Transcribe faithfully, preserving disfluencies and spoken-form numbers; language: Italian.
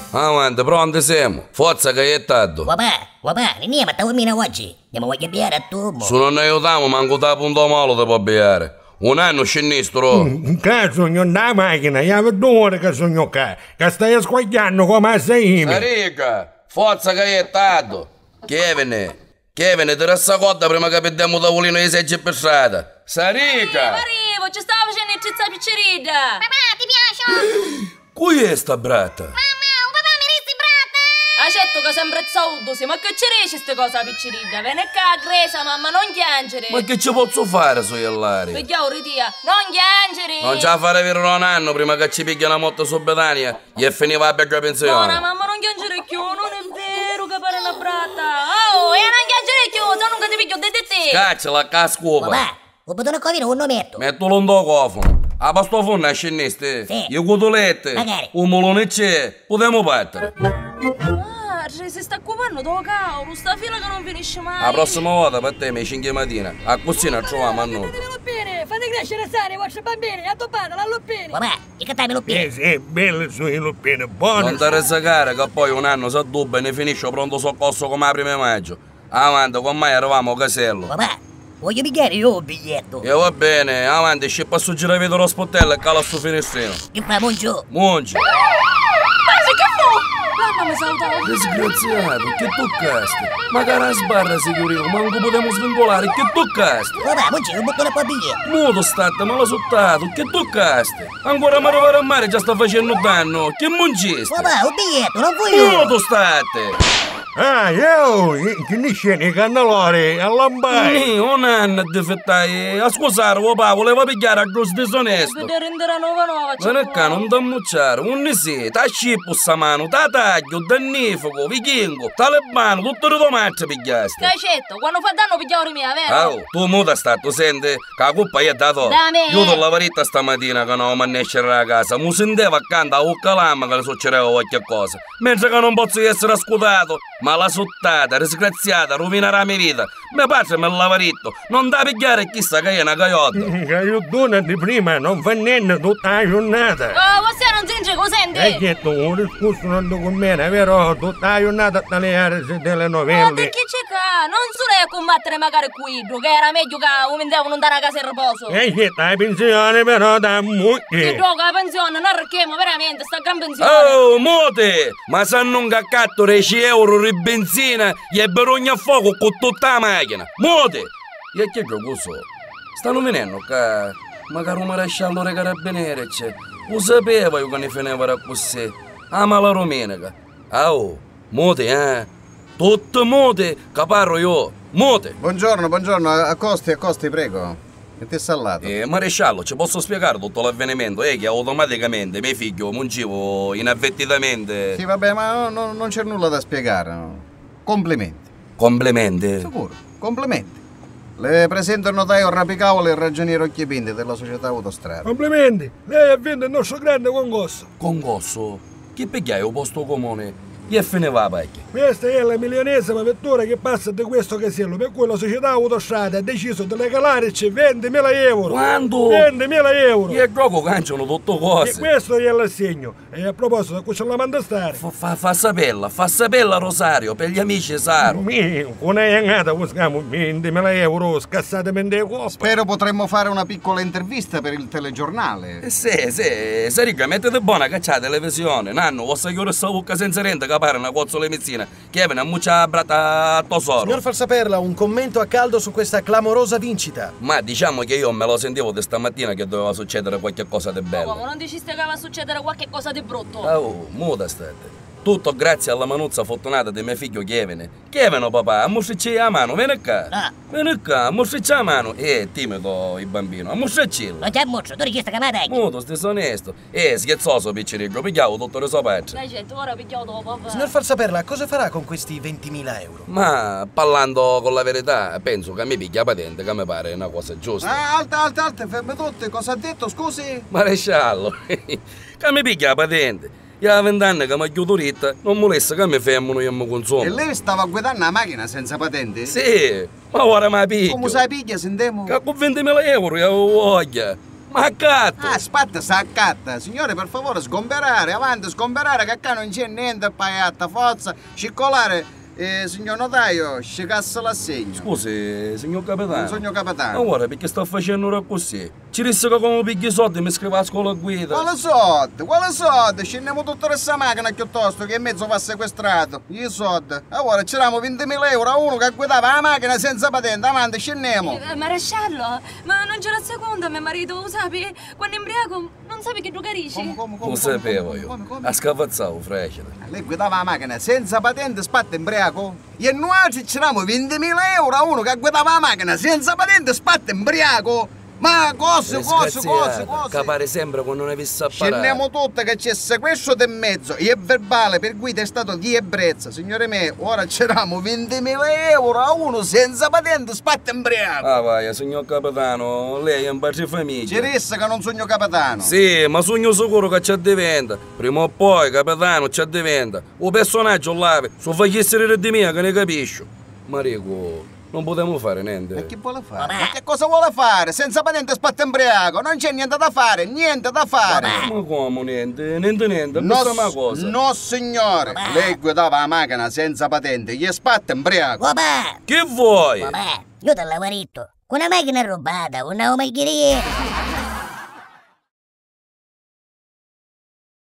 Avanti, pronti siamo. Forza che è tardi. Papà, papà, non ma stavo a oggi. Andiamo a chiamare a tu. Se non ne aiutiamo, manco da punto malo te può beare. Un anno sinistro. Mm, che sogno da macchina, io vedo ora che sogno qua. Che stai squagliando come sei. Sarica, forza che è tardi. Kevin, Kevin, ti resta cotta prima che perdiamo tavolino di seggi per strada. Sarica! Arrivo, ci stavo facendo il cizza piccerita. Papà, ti piace? Qui è sta bratta? Mamma, un papà mi resti brata! Accetto che sempre zaudo, ma che ci riesce queste cose a piccerita? Vieni qua, Gresa, mamma, non piangere. Ma che ci posso fare su Iellari? Pigliamo ritia, non piangere. Non ce la fare per un anno prima che ci piglia una moto su Betania e finiva a peggio pensione. Buona, mamma, non piangere più, non è vero che pare una bratta. Oh, e non piangere più, se non che ti piglio di te. Scacciala a scopa. Papà, ho potuto covire un nometto. Mettilo in do cofono. A pastofono a scenniste. Sì. Io cotolette. Magari. Un molone c'è. Potremmo partire. Ah, si sta occupando do cavolo, sta fila che non finisce mai. La prossima volta per te mi cinque mattina. A cucina troviamo a noi. Fatele bene, fate crescere sani i vostri bambini, addobbate la loppini. Papà, e che stai lo Eh pieno? sì, bello su i luppini, buono. Non ti resacare che poi un anno si addubba e ne finisce pronto soccorso come la prima maggio. Avanti, con mai eravamo a casello. Papà, voglio pigliare io un biglietto. E va bene, avanti, scippa su gira vedo lo sportello e cala sul finestrino. Che fa, buongiorno? Mungi. Ma che fu? Mamma mi salutava. Disgraziato, che toccasti? Magari a sbarra sicurino, manco potremmo svingolare, che toccasti? Papà, buongiorno, un bottone per biglietto. Muto state, ma l'ha sottato, che toccasti? Ancora mi arrivare a mare già sta facendo danno, che mungiste? Papà, un biglietto, non voglio. Muto state! Ah, io, che ne scene i cannellori, a lambai. Sì, un anno a difettai, a scusare, papà, voleva pigliare a giusto disonesto. Vedere rendere nova nova. Ma ne ca, non t'ammucciare, un ne si, ta scippo sta mano, ta taglio, dannifico, vichingo, talebano, tutto le domate pigliaste. Cacetto, quando fa danno pigliamo i miei, vero? Ah, oh, tu muta stato, senti, che la colpa è dato. Da me. Io t'ho lavato stamattina che non mi esce da casa, mi sentivo accanto a Uccalama che le succedeva qualche cosa, mentre che non posso essere ascoltato. Ma la sottata, disgraziata, rovinerà la mia vita. Mio padre me l'ha lavaritto, non da pigliare chissà che è una caiotta. Che io donna di prima non fa niente tutta la giornata. Oh, você non sente cosa Hai sente? detto un discorso non con me, vero? Tutta la giornata a tagliare le Ma telenovelle. perché c'è qua? Non solo a combattere magari qui, che era meglio che umendevano andare a casa in riposo. Hai detto la pensione però da Che moglie. droga la pensione, non arricchiamo veramente, sta gran pensione. Oh, mote! Ma sanno un caccatto dieci euro di benzina e berogna a fuoco con tutta la macchina. Mote! E che gioco so? Stanno venendo che magari un maresciallo dei carabinieri c'è. Lo sapevo io che ne fineva così. Ah, ma la domenica. Ah, oh, mote, eh? Tutte mote che parlo io. Mote! Buongiorno, buongiorno, accosti, accosti, prego. E ti sallato. Eh, maresciallo, ci posso spiegare tutto l'avvenimento? È che automaticamente mio figlio mungivo inavvertitamente. Sì, vabbè, ma no, no, non c'è nulla da spiegare. no. Complimenti. Complimenti. Sicuro, complimenti. Le presento il notaio Rapicavolo e il ragioniere Occhipinti della società Autostrada. Complimenti, lei ha vinto il nostro grande concorso. Concorso? Che pigliai un posto comune? E finiva la pacchia. Questa è la milionesima vettura che passa di questo casello, per cui la società Autostrada ha deciso di regalarci ventimila euro. Quando? ventimila euro. E il gioco canciano tutto E cose. questo è l'assegno. E a proposito, qui ce la manda stare. Fa, fa, fa sapella, fa sapella Rosario, per gli amici Saro. Mi, con una iangata buschiamo ventimila euro scassatamente a costa. Spero potremmo fare una piccola intervista per il telegiornale. Eh, sì, sì, Sarica, mettete buona che c'è la televisione. Nanno, vostra chiudere sta bocca senza rente che pare una cozzola mezzina. Che viene a muccia brata a tesoro. Signor Falsaperla, un commento a caldo su questa clamorosa vincita. Ma diciamo che io me lo sentivo di stamattina che doveva succedere qualche cosa di Come bello. non diciste che va a succedere qualche cosa di brutto? Oh, muta state. Tutto grazie alla manuzza fortunata di mio figlio Kevin. Kevin, papà, ammustricci la mano, vieni qua. Ah. Vieni qua, ammustricci la mano. Eh, timido il bambino, ammustricci. Non c'è molto, tu richiesta che mi dai. Muto, stesso onesto. Eh, scherzoso, piccirico, pigliavo tutto le sue pacce. Cacetto, ora pigliamo dopo, papà. Signor Falsaperla, cosa farà con questi ventimila euro? Ma parlando con la verità, penso che mi piglia patente, che mi pare una cosa giusta. Ah, alta, alta, alta, ferme tutte. Cosa ha detto, scusi? Maresciallo, che mi piglia patente. Io a vent'anni che mi ha chiuso ritta, non molesta che mi fermano io mi consumo. E lei stava guidando la macchina senza patente? Sì, ma ora mi piglio. Come sai piglia, sentiamo? Che con ventimila euro io ho voglia. Ma accatto! Ah, aspetta, sa accatta. Signore, per favore, sgomberare, avanti, sgomberare, che qua non c'è niente, paiatta, forza, circolare. Eh, signor notaio, ci cassa l'assegno. Scusi, signor capitano. Non sono capitano. Ma guarda, perché sto facendo ora così? Ci disse che come pigli i soldi mi scrive a scuola guida. Quale soldi? Quale soldi? Scendiamo tutta questa macchina piuttosto che in mezzo va sequestrato. I soldi. Ora c'eravamo ventimila euro a uno che guidava la macchina senza patente. Avanti, scendiamo. Eh, Maresciallo, ma non c'è la seconda, mio marito, lo sapi? Quando è imbriaco non sapi che giocarici. Come, come, come, Lo come, sapevo come, io. come, come? A scavazzavo, freccia. Lei guidava la macchina senza patente, spatta imbriaco. E noi c'eravamo ventimila euro a uno che guidava la macchina senza patente, spatta imbriaco. Ma cose, cose, cose, cose. Che pare sempre quando non avesse a parare. Scendiamo tutte che c'è sequestro di mezzo e il verbale per guida è stato di ebbrezza. Signore mie, ora c'eravamo ventimila euro a uno senza patente, spatta imbriaco. Ah vai, signor capitano, lei è un padre di famiglia. Ci resta che non sogno capitano. Sì, ma sogno sicuro che ci diventa. Prima o poi, capitano, ci diventa. O personaggio là, so fai essere di mia che ne capisco. Marico, non potremmo fare niente. Ma che vuole fare? Ma che cosa vuole fare? Senza patente spatta imbriaco, non c'è niente da fare, niente da fare. Ma come niente? Niente niente, No, questa è una cosa. no signore, lei guidava la macchina senza patente, gli è spatta imbriaco. Papà, Che vuoi? papà, io te l'avevo detto. Una macchina rubata, una omagheria.